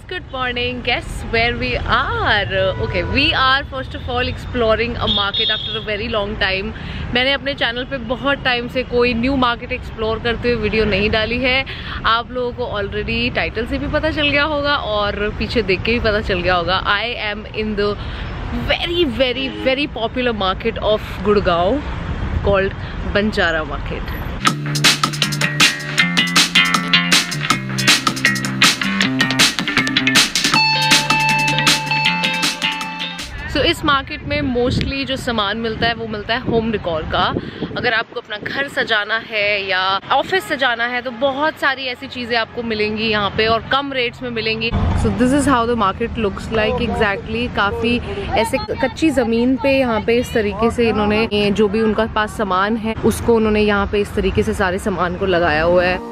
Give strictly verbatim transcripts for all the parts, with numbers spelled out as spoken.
good morning. Guess where we are? Okay, we are first of all exploring a market after a very long time. मैंने अपने channel पे बहुत time से कोई new market explore करते हुए video नहीं डाली है। आप लोगों को ऑलरेडी टाइटल से भी पता चल गया होगा और पीछे देख के भी पता चल गया होगा। I am in the very very very popular market of Gurgaon called Banjara market. So so, इस मार्केट में मोस्टली जो सामान मिलता है वो मिलता है होम डेकोर का। अगर आपको अपना घर सजाना है या ऑफिस सजाना है तो बहुत सारी ऐसी चीज़ें आपको मिलेंगी यहाँ पे और कम रेट्स में मिलेंगी। So this is how the market looks like exactly. काफ़ी ऐसे कच्ची ज़मीन पे यहाँ पे इस तरीके से इन्होंने जो भी उनका पास सामान है उसको उन्होंने यहाँ पे इस तरीके से सारे सामान को लगाया हुआ है।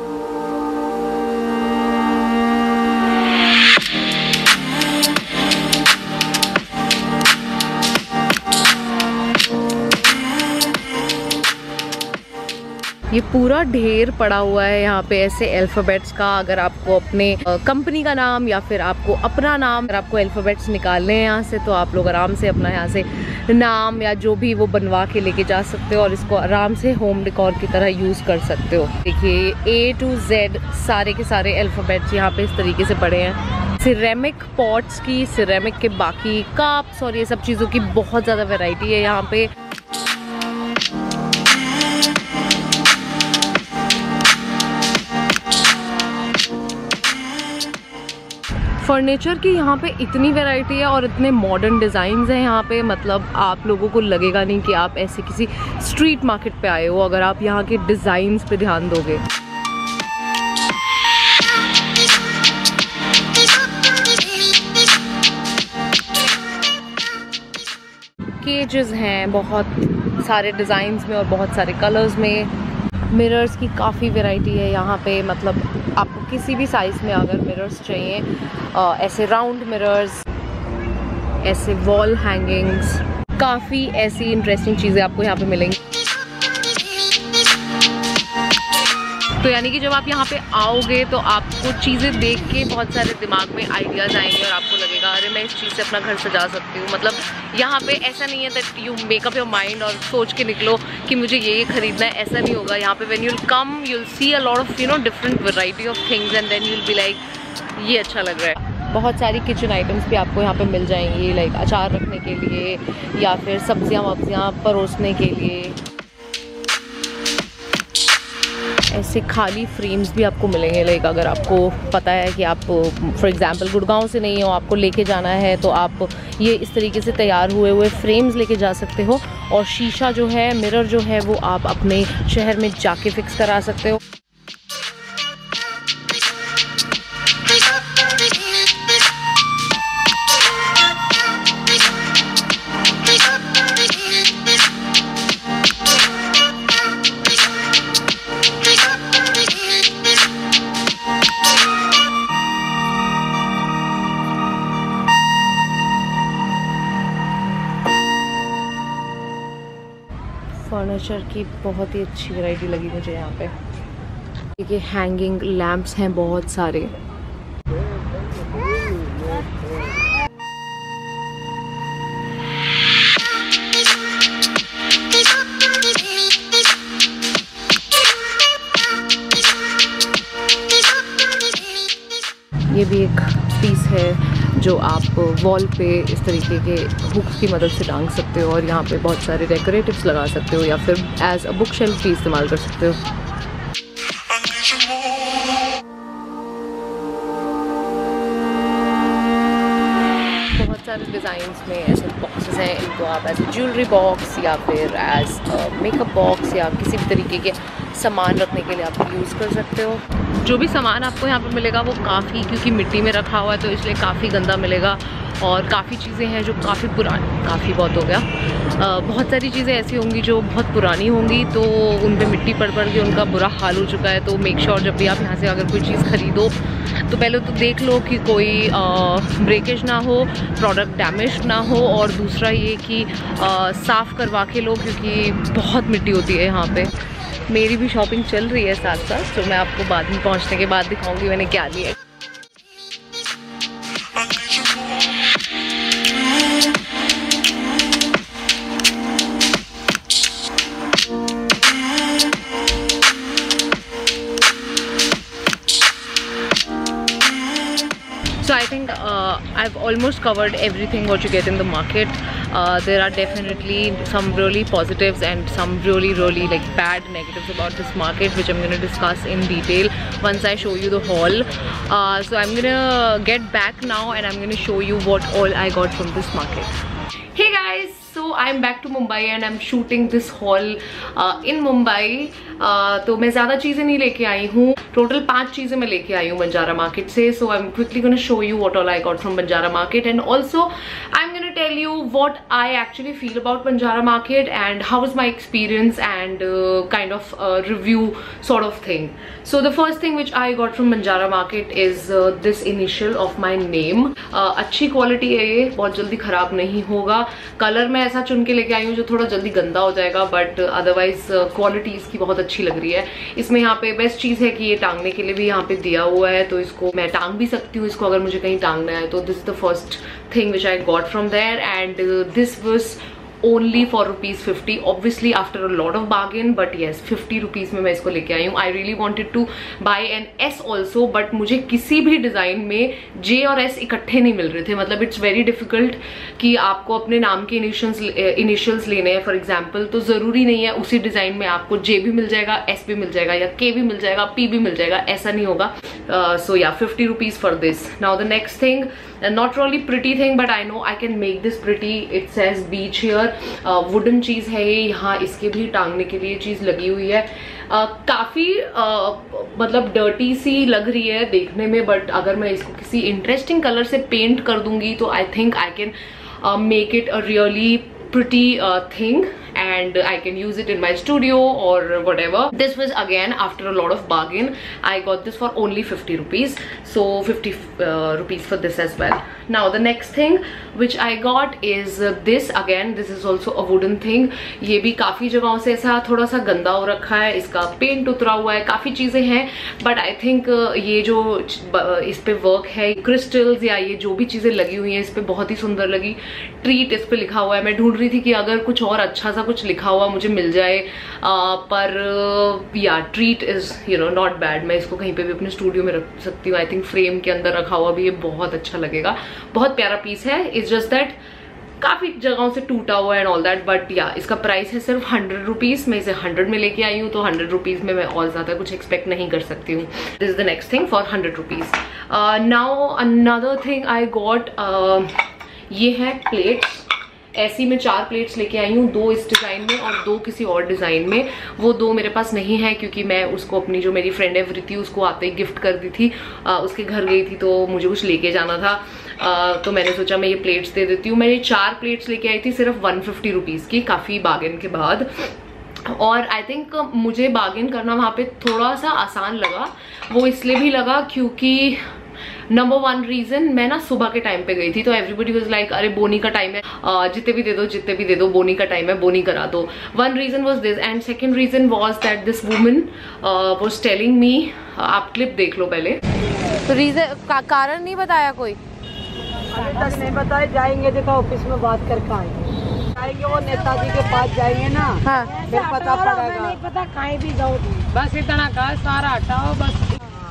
ये पूरा ढेर पड़ा हुआ है यहाँ पे ऐसे अल्फ़ाबेट्स का। अगर आपको अपने कंपनी का नाम या फिर आपको अपना नाम, अगर आपको अल्फ़ाबेट्स निकालने हैं यहाँ से तो आप लोग आराम से अपना यहाँ से नाम या जो भी वो बनवा के लेके जा सकते हो और इसको आराम से होम डेकोर की तरह यूज़ कर सकते हो। देखिए ए टू जेड सारे के सारे अल्फ़ाबेट्स यहाँ पे इस तरीके से पड़े हैं। सिरेमिक पॉट्स की, सिरेमिक के बाकी कप्स और ये सब चीज़ों की बहुत ज़्यादा वैरायटी है यहाँ पे। फर्नीचर की यहाँ पे इतनी वैरायटी है और इतने मॉडर्न डिज़ाइंस हैं यहाँ पे, मतलब आप लोगों को लगेगा नहीं कि आप ऐसे किसी स्ट्रीट मार्केट पे आए हो अगर आप यहाँ के डिज़ाइंस पे ध्यान दोगे। केजेस हैं बहुत सारे डिज़ाइंस में और बहुत सारे कलर्स में। मिरर्स की काफ़ी वैरायटी है यहाँ पे, मतलब आपको किसी भी साइज़ में अगर मिरर्स चाहिए, आ, ऐसे राउंड मिरर्स, ऐसे वॉल हैंगिंग्स, काफ़ी ऐसी इंटरेस्टिंग चीज़ें आपको यहाँ पे मिलेंगी। तो यानी कि जब आप यहाँ पे आओगे तो आपको चीज़ें देख के बहुत सारे दिमाग में आइडियाज़ आएंगे और आपको लगेगा अरे मैं इस चीज़ से अपना घर सजा सकती हूँ। मतलब यहाँ पे ऐसा नहीं है that you make up your mind और सोच के निकलो कि मुझे ये ये खरीदना है, ऐसा नहीं होगा। यहाँ पे when you will come you will see a lot of you know different variety of things and then you will be like ये अच्छा लग रहा है। बहुत सारी किचन आइटम्स भी आपको यहाँ पे मिल जाएंगी, लाइक अचार रखने के लिए या फिर सब्जियाँ वब्जियाँ परोसने के लिए। ऐसे खाली फ्रेम्स भी आपको मिलेंगे, लाइक अगर आपको पता है कि आप फॉर एग्जांपल गुड़गांव से नहीं हो, आपको लेके जाना है तो आप ये इस तरीके से तैयार हुए हुए फ्रेम्स लेके जा सकते हो। और शीशा जो है, मिरर जो है वो आप अपने शहर में जाके फिक्स करा सकते हो। फर्नीचर की बहुत ही अच्छी वैरायटी लगी मुझे यहाँ पे। देखिए हैंगिंग लैम्प्स हैं बहुत सारे। ये भी एक पीस है जो आप वॉल पे इस तरीके के हुक्स की मदद से टांग सकते हो और यहाँ पे बहुत सारे डेकोरेटिव्स लगा सकते हो या फिर एज अ बुक शेल्फ भी इस्तेमाल कर सकते हो। बहुत सारे डिज़ाइंस में ऐसे बॉक्सेस हैं, इनको आप एज ए ज्वेलरी बॉक्स या फिर एज मेकअप बॉक्स या किसी भी तरीके के सामान रखने के लिए आप यूज़ कर सकते हो। जो भी सामान आपको यहाँ पे मिलेगा वो काफ़ी, क्योंकि मिट्टी में रखा हुआ है तो इसलिए काफ़ी गंदा मिलेगा और काफ़ी चीज़ें हैं जो काफ़ी पुरानी, काफ़ी बहुत हो गया, आ, बहुत सारी चीज़ें ऐसी होंगी जो बहुत पुरानी होंगी तो उन पे मिट्टी पड़ पड़ के उनका बुरा हाल हो चुका है। तो मेक श्योर जब भी आप यहाँ से अगर कोई चीज़ ख़रीदो तो पहले तो देख लो कि कोई ब्रेकेज ना हो, प्रोडक्ट डैमेज ना हो और दूसरा ये कि आ, साफ़ करवा के लो क्योंकि बहुत मिट्टी होती है यहाँ पे। मेरी भी शॉपिंग चल रही है साथ साथ, तो मैं आपको बाद में पहुँचने के बाद दिखाऊँगी मैंने क्या लिया। So I think uh, I've almost covered everything what you get in the market. Uh, there are definitely some really positives and some really really like bad negatives about this market, which I'm going to discuss in detail once I show you the haul. Uh, so I'm going to get back now and I'm going to show you what all I got from this market. Hey guys, so I'm back to Mumbai and I'm shooting this haul uh, in Mumbai. uh, तो मैं ज़्यादा चीज़ें नहीं लेके आई हूँ, total पांच चीज़ें मैं लेके आई हूँ बंजारा मार्केट से. So I am quickly gonna show you what all I got from Banjara market and also I am gonna tell you what I actually feel about Banjara market and how is my experience and kind of review sort of thing. So the first thing which I got from Banjara market is this initial of my name. अच्छी quality है ये, बहुत जल्दी खराब नहीं होगा. Colour मैं ऐसा चुन के लेके आई हूँ जो थोड़ा जल्दी गंदा हो जाएगा, बट अदरवाइज क्वालिटी इसकी बहुत अच्छी लग रही है. इसमें यहाँ पे बेस्ट चीज़ है कि ये टांगने के लिए भी यहाँ पे दिया हुआ है, तो इसको मैं टांग भी सकती हूँ इसको अगर मुझे कहीं टांगना है. तो this is the first thing which I got from there and this was only for rupees fifty, obviously after a lot of bargain, but yes fifty rupees में मैं इसको लेके आई हूँ. I really wanted to buy an S also, but मुझे किसी भी design में J और S इकट्ठे नहीं मिल रहे थे. मतलब it's very difficult कि आपको अपने नाम के इनिशियल्स इनिशियल्स लेने हैं फॉर एग्जाम्पल, तो ज़रूरी नहीं है उसी डिज़ाइन में आपको J भी मिल जाएगा, S भी मिल जाएगा, या K भी मिल जाएगा, P भी मिल जाएगा, ऐसा नहीं होगा. So yeah fifty rupees for this. Now the next thing, not really pretty thing but I know I can make this pretty. It says beach here. Wooden uh, चीज़ है ये, यहाँ इसके भी टांगने के लिए चीज़ लगी हुई है. uh, काफ़ी uh, मतलब डर्टी सी लग रही है देखने में, बट अगर मैं इसको किसी इंटरेस्टिंग कलर से पेंट कर दूंगी तो I think I can make it a really pretty uh, thing and I can use it in my studio or whatever. This was again after a lot of bargain. I got this for only fifty rupees, so fifty uh, rupees for this as well. Now the next thing which I got is uh, this. Again this is also a wooden thing. ये भी काफ़ी जगहों से ऐसा थोड़ा सा गंदा हो रखा है, इसका पेंट उतरा हुआ है, काफ़ी चीज़ें हैं, बट आई थिंक uh, ये जो uh, इस पे वर्क है, क्रिस्टल्स या ये जो भी चीज़ें लगी हुई हैं इस पे बहुत ही सुंदर लगी. ट्रीट इस पे लिखा हुआ है. मैं ढूंढ रही थी कि अगर कुछ और अच्छा सा कुछ लिखा हुआ मुझे मिल जाए, आ, पर yeah treat is you know not bad. मैं इसको कहीं पे भी अपने स्टूडियो में रख सकती हूँ. आई थिंक फ्रेम के अंदर रखा हुआ भी ये बहुत अच्छा लगेगा. बहुत प्यारा पीस है. इट्स जस्ट दैट काफ़ी जगहों से टूटा हुआ है एंड ऑल दैट, बट या इसका प्राइस है सिर्फ हंड्रेड रुपीज़. मैं इसे हंड्रेड में लेके आई हूँ, तो हंड्रेड रुपीज़ में मैं और ज़्यादा कुछ एक्सपेक्ट नहीं कर सकती हूँ. This is the next thing for hundred rupees. Now another thing I got, ये है प्लेट्स. ऐसी मैं चार प्लेट्स लेके आई हूँ, दो इस डिज़ाइन में और दो किसी और डिज़ाइन में. वो दो मेरे पास नहीं है क्योंकि मैं उसको अपनी जो मेरी फ्रेंड है वृति उसको आते ही गिफ्ट कर दी थी. आ, उसके घर गई थी तो मुझे कुछ लेके जाना था, आ, तो मैंने सोचा मैं ये प्लेट्स दे देती हूँ. मैं ये चार प्लेट्स लेके आई थी सिर्फ वन फिफ्टी रुपीज़ की, काफ़ी बार्गेन के बाद. और आई थिंक मुझे बार्गेन करना वहाँ पे थोड़ा सा आसान लगा. वो इसलिए भी लगा क्योंकि नंबर वन रीजन, मैं ना सुबह के टाइम पे गई थी, तो एवरीबडी वाज लाइक अरे बोनी का टाइम है, जितने भी दे दो जितने भी दे दो, बोनी का टाइम है, बोनी करा दो. One reason was this and second reason was that this woman was telling me, आप क्लिप देख लो पहले. तो रीजन का कारण नहीं बताया कोई, अभी तक नहीं बताया. जाएंगे देखो ऑफिस में बात करके आएंगे, जाएंगे वो नेताजी के पास जाएंगे ना. हाँ. फिर पता पड़ेगा. नहीं पता कहीं भी जाओ, बस इतना कहा सारा हटाओ बस,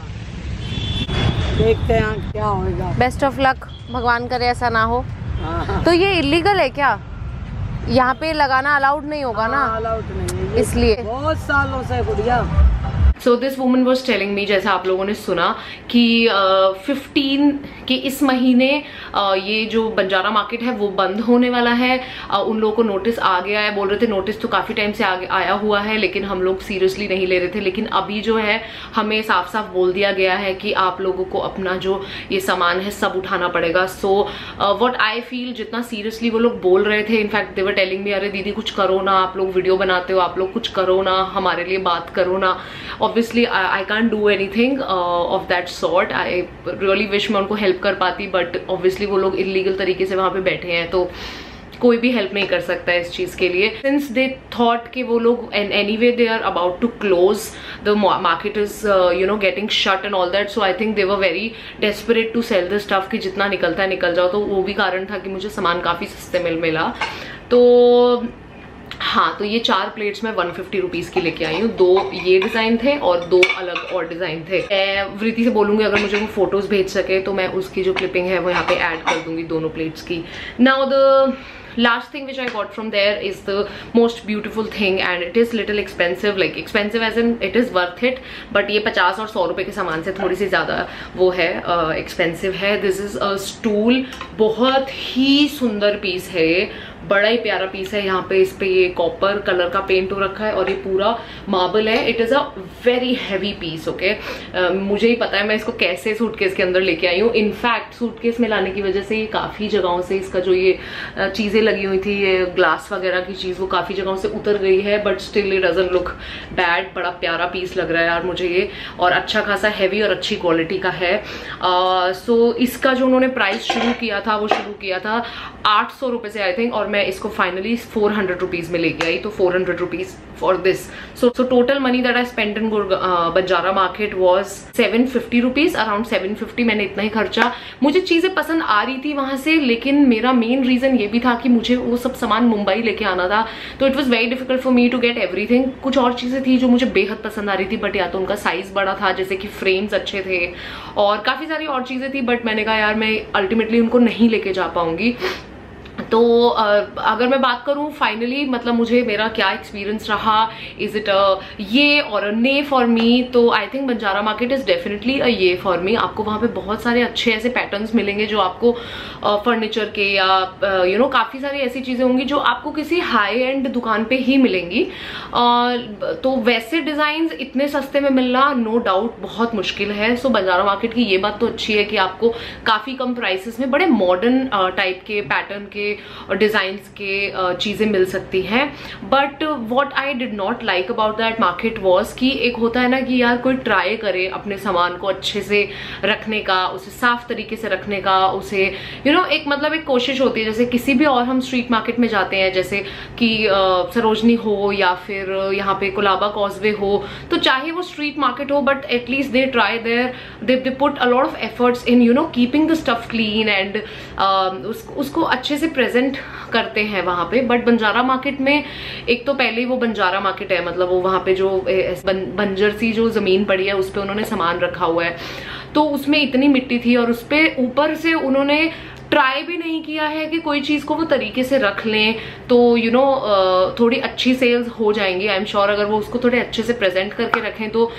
देखते हैं क्या होगा. बेस्ट ऑफ लक, भगवान करे ऐसा ना हो. तो ये इलीगल है क्या? यहाँ पे लगाना अलाउड नहीं होगा ना? अलाउड नहीं है इसलिए बहुत सालों से गुड़िया. So this woman was telling me, जैसा आप लोगों ने सुना कि फिफ्टीन uh, के इस महीने uh, ये जो बंजारा मार्केट है वो बंद होने वाला है. uh, उन लोगों को नोटिस आ गया है. बोल रहे थे नोटिस तो काफ़ी टाइम से आगे आया हुआ है, लेकिन हम लोग सीरियसली नहीं ले रहे थे. लेकिन अभी जो है हमें साफ साफ बोल दिया गया है कि आप लोगों को अपना जो ये सामान है सब उठाना पड़ेगा. सो व्हाट आई फील, जितना सीरियसली वो लोग बोल रहे थे, in fact they were telling me अरे दीदी कुछ करो ना, आप लोग वीडियो बनाते हो, आप लोग कुछ करो ना, हमारे लिए बात करो ना. Obviously I, I can't do anything uh, of that sort. I really wish मैं उनको हेल्प कर पाती, but obviously वो लोग इलीगल तरीके से वहाँ पे बैठे हैं, तो कोई भी हेल्प नहीं कर सकता है इस चीज़ के लिए. Since they thought कि वो लोग and anyway they are about to close, the market is uh, you know getting shut and all that, so I think they were very desperate to sell the stuff कि जितना निकलता है निकल जाओ. तो वो भी कारण था कि मुझे सामान काफ़ी सस्ते मिल मिला. तो हाँ, तो ये चार प्लेट्स मैं वन फिफ्टी रुपीज़ की लेके आई हूँ। दो ये डिज़ाइन थे और दो अलग और डिज़ाइन थे। मैं वृति से बोलूँगी अगर मुझे वो फोटोज़ भेज सके तो मैं उसकी जो क्लिपिंग है वो यहाँ पे ऐड कर दूँगी दोनों प्लेट्स की। Now the last thing which I got from there is the most beautiful thing and it is little expensive, like expensive as in it is worth it, but ये पचास और सौ रुपए के सामान से थोड़ी सी ज़्यादा वो है एक्सपेंसिव uh, है। दिस इज़ अ स्टूल, बहुत ही सुंदर पीस है ये, बड़ा ही प्यारा पीस है। यहाँ पे इस पे ये कॉपर कलर का पेंट हो रखा है और ये पूरा मार्बल है। It is a very heavy piece, okay. मुझे ही पता है मैं इसको कैसे सूटकेस के अंदर लेके आई हूँ। इनफैक्ट सूटकेस में लाने की वजह से ये काफ़ी जगहों से इसका जो ये चीज़ें लगी हुई थी, ये ग्लास वगैरह की चीज़, वो काफ़ी जगहों से उतर गई है, but still it doesn't look bad. बड़ा प्यारा पीस लग रहा है यार मुझे ये, और अच्छा खासा हैवी और अच्छी क्वालिटी का है। सो uh, so इसका जो उन्होंने प्राइस शुरू किया था वो शुरू किया था आठ सौ रुपये से आई थिंक, और मैं इसको फाइनली फोर हंड्रेड रुपीज़ में लेके आई, तो four hundred rupees for this. So so total money that I spend in Banjara market was seven fifty rupees, around seven fifty मैंने इतना ही खर्चा। मुझे चीज़ें पसंद आ रही थी वहाँ से, लेकिन मेरा मेन रीज़न ये भी था कि मुझे वो सब सामान मुंबई लेके आना था, तो it was very difficult for me to get everything. कुछ और चीज़ें थी जो मुझे बेहद पसंद आ रही थी, बट या तो उनका साइज़ बड़ा था, जैसे कि फ्रेम्स अच्छे थे और काफ़ी सारी और चीज़ें थी, बट मैंने कहा यार मैं अल्टीमेटली उनको नहीं लेके जा पाऊंगी। तो अगर मैं बात करूं फाइनली मतलब मुझे मेरा क्या एक्सपीरियंस रहा, इज इट अ ये और अ ने फॉर मी, तो I think Banjara market is definitely a ये फॉर मी। आपको वहाँ पे बहुत सारे अच्छे ऐसे पैटर्न्स मिलेंगे जो आपको फर्नीचर uh, के या यू नो काफ़ी सारी ऐसी चीज़ें होंगी जो आपको किसी हाई एंड दुकान पे ही मिलेंगी। uh, तो वैसे डिज़ाइंस इतने सस्ते में मिलना नो डाउट बहुत मुश्किल है। सो so, बंजारा मार्केट की ये बात तो अच्छी है कि आपको काफ़ी कम प्राइसेस में बड़े मॉडर्न टाइप के पैटर्न के और डिजाइन्स के चीजें मिल सकती हैं। But what I did not like about that market was कि एक होता है ना कि यार कोई ट्राई करे अपने सामान को अच्छे से रखने का, उसे साफ तरीके से रखने का, उसे यू नो एक मतलब एक कोशिश होती है। जैसे किसी भी और हम स्ट्रीट मार्केट में जाते हैं, जैसे कि सरोजनी हो या फिर यहाँ पे कोलाबा कॉजवे हो, तो चाहे वो स्ट्रीट मार्केट हो but at least they try there they they put a lot of efforts in you know keeping the stuff clean and उसको अच्छे से प्रेजेंट करते हैं वहां पे। बट बंजारा मार्केट में एक तो पहले ही वो बंजारा मार्केट है, मतलब वो वहां पे जो बंजर सी जो जमीन पड़ी है उस पे उन्होंने सामान रखा हुआ है, तो उसमें इतनी मिट्टी थी और उस पे ऊपर से उन्होंने ट्राई भी नहीं किया है कि कोई चीज़ को वो तरीके से रख लें तो यू नो थोड़ी अच्छी सेल्स हो जाएंगी। आई एम श्योर अगर वो उसको थोड़े अच्छे से प्रेजेंट करके रखें तो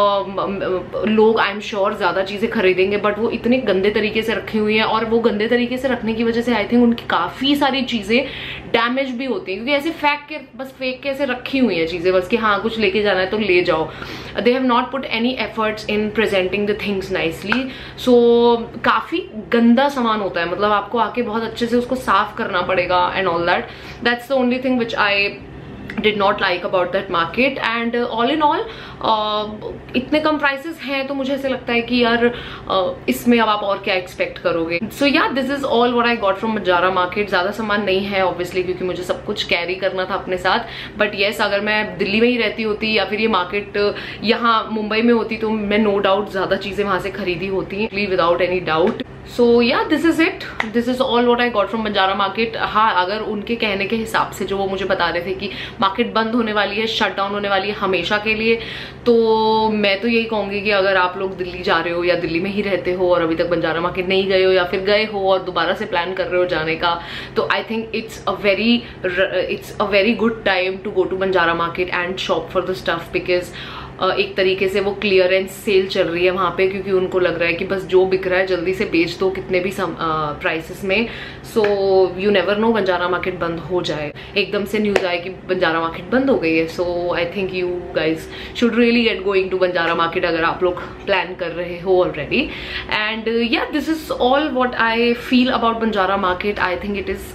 uh, लोग आई एम श्योर ज़्यादा चीज़ें खरीदेंगे। बट वो इतने गंदे तरीके से रखी हुई हैं और वो गंदे तरीके से रखने की वजह से आई थिंक उनकी काफ़ी सारी चीज़ें डैमेज भी होती हैं, क्योंकि ऐसे फेंक के बस फेंक के ऐसे रखी हुई हैं चीज़ें बस कि हाँ कुछ लेके जाना है तो ले जाओ। They have not put any efforts in presenting the things nicely. So काफ़ी गंदा सामान होता है, मतलब आपको आके बहुत अच्छे से उसको साफ करना पड़ेगा and all that. That's the only thing which I did not like about that market and uh, all in all uh, इतने कम प्राइसेस हैं तो मुझे ऐसे लगता है कि यार uh, इसमें अब आप और क्या एक्सपेक्ट करोगे। So yeah this is all what I got from Banjara market. ज़्यादा सामान नहीं है ऑब्वियसली क्योंकि मुझे सब कुछ कैरी करना था अपने साथ, बट येस अगर मैं दिल्ली में ही रहती होती या फिर ये मार्केट यहाँ मुंबई में होती तो मैं नो डाउट ज़्यादा चीज़ें वहाँ से खरीदी होती without any doubt. So yeah this is it, this is all what I got from Banjara market. हाँ, अगर उनके कहने के हिसाब से जो वो मुझे बता रहे थे कि मार्केट बंद होने वाली है, शट डाउन होने वाली है हमेशा के लिए, तो मैं तो यही कहूँगी कि अगर आप लोग दिल्ली जा रहे हो या दिल्ली में ही रहते हो और अभी तक बंजारा मार्केट नहीं गए हो या फिर गए हो और दोबारा से प्लान कर रहे हो जाने का, तो I think it's a very it's a very good time to go to Banjara market and shop for the stuff, because एक तरीके से वो क्लियरेंस सेल चल रही है वहाँ पे, क्योंकि उनको लग रहा है कि बस जो बिक रहा है जल्दी से बेच दो कितने भी प्राइसेस में। So you never know Banjara market बंद हो जाए, एकदम से न्यूज़ आए कि बंजारा मार्केट बंद हो गई है। So I think you guys should really get going to Banjara market अगर आप लोग प्लान कर रहे हो already. And yeah this is all what I feel about Banjara market. I think it is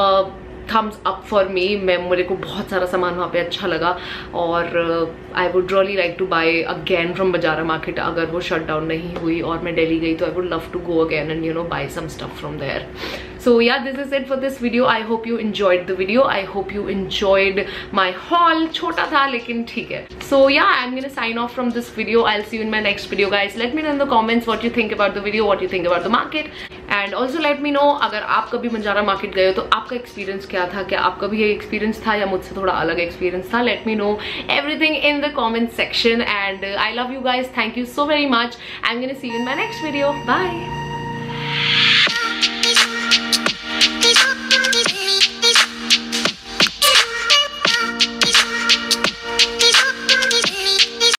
thumbs up for me. मैं मेरे को बहुत सारा सामान वहाँ पे अच्छा लगा और I would really like to buy again from Banjara market. अगर वो शट डाउन नहीं हुई और मैं दिल्ली गई तो I would love to go again and you know buy some stuff from there. So yeah, this is it for this video. I hope you enjoyed the video. I hope you enjoyed my haul. छोटा था लेकिन ठीक है. So yeah, I'm gonna sign off from this video. I'll see you in my next video, guys. Let me know in the comments what you think about the video, what you think about the market, and also let me know अगर आप कभी Banjara market गए हो तो आपका experience क्या क्या था, क्या आपका भी ये एक्सपीरियंस था या मुझसे थोड़ा अलग एक्सपीरियंस था. Let me know everything in the comment section and I love you guys. Thank you so very much. I'm gonna see you in my next video. Bye.